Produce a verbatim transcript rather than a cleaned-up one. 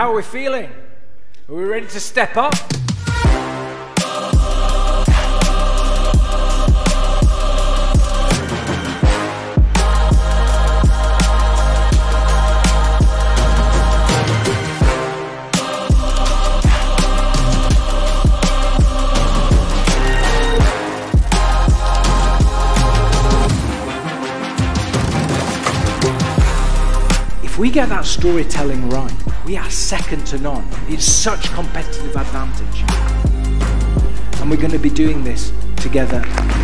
How are we feeling? Are we ready to step up? If we get that storytelling right, we are second to none. It's such competitive advantage. And we're going to be doing this together